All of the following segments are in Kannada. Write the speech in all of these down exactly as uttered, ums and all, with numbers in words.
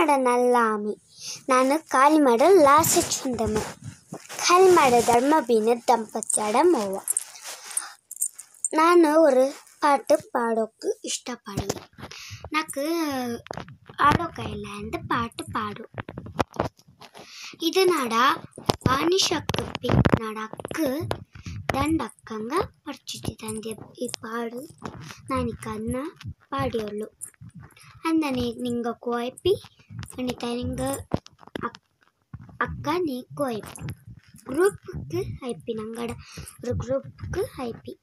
ನಡನಲ್ಲಾಮಿ ನಾನು ಖಾಲಿ ಮಾಡೋ ಲಾಸೆ ಚುಂದಮ ಖಾಲಿ ಮಾಡೋ ಧರ್ಮ ಬೀನ ದಂಪತ್ಯಾಡ ಮವ್ವ. நான் ஒரு பாட்டு பாடோக்கு இஷ்டப்படுவேன். నాకు ఆడోకైలాండ్ పాట పాడు. ఇది నాడ పానిషక్కు నాడక్కు దండక్కంగా పరిచితిదంది ఈ పాడు నానికನ್ನ പാടിയുള്ളൂ. ಅಂದನೆ ನಿಂಗ ಕೋಯ್ಪಿ ಅನಿತ ನಿಂಗ ಅಕ್ಕ ನೀ ಕೋಯ್ಪಿ ಗ್ರೂಪ್ಗೆ ಐಪಿ ನಂಗಡ ഒരു ಗ್ರೂಪ್ಗೆ ಐಪಿ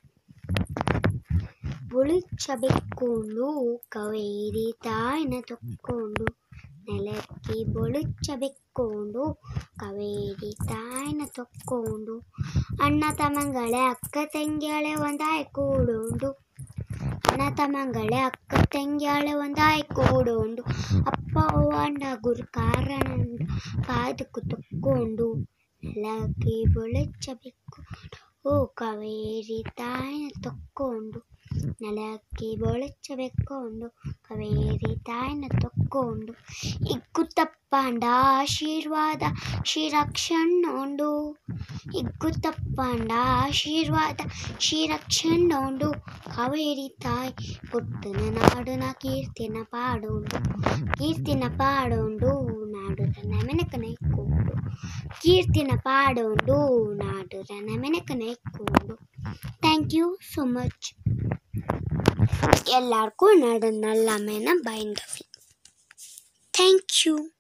ಬೊಳುಚಬೆಕ್ಕೊಂಡು ಕವೇರಿ ತಾಯಿನ ತೊಕ್ಕೊಂಡು ನೆಲಕ್ಕೆ ಬೊಳುಚಬೆಕ್ಕೊಂಡು ಕವೇರಿ ತಾಯಿನ ತೊಕ್ಕೊಂಡು ಅಣ್ಣ ತಮ್ಮಂಗಳೇ ಅಕ್ಕ ತಂಗಿಯಾಳೆ ಒಂದಾಯ್ ಕೂಡೋಂಡು ಅಣ್ಣ ತಮ್ಮಂಗಳೇ ಅಕ್ಕ ತಂಗಿಯಾಳೆ ಒಂದಾಯ್ ಕೂಡೋಂಡು ಅಪ್ಪ ಅವ್ವಂಡ ಗುರು ಕಾರಣಂಡು ಪಾದಕ್ಕೂ ತೊಕ್ಕೊಂಡು ನೆಲಕ್ಕೆ ಬೊಳುಚಬೆಕ್ಕೊಂಡು ಓ ಕವೇರಿ ತಾಯಿನ ತೊಕ್ಕೊಂಡು ನೆಲಕ್ಕೆ ಬೊಳುಚಬೆಕ್ಕೊಂಡು ಕವೇರಿ ತಾಯಿನ ತೊಕ್ಕೊಂಡು ಇಗ್ಗುತ್ತಪ್ಪಂಡ ಆಶೀರ್ವಾದ ಶ್ರೀರಕ್ಷಣ್ಣೋಂಡು ಇಗ್ಗುತ್ತಪ್ಪಂಡ ಆಶೀರ್ವಾದ ಶ್ರೀರಕ್ಷಣ್ಣೋಂಡು ಕಾವೇರಿ ತಾಯಿ ಪುಟ್ಟನ ನಾಡುನ ಕೀರ್ತಿನ ಪಾಡೋಂಡು ಕೀರ್ತಿನ ಪಾಡೋಂಡು ನಾಡುರ ನಮೆನಕನೈಕೊಂಡು ಕೀರ್ತಿನ ಪಾಡೋಂಡು ನಾಡುರ ನಮೆನಕನೈಕೊಂಡು. Thank you so much. ಎಲ್ಲರಿಗೂ ನಡನಲ್ಲಾಮೆನ ಬೈಂದವಿ. Thank you.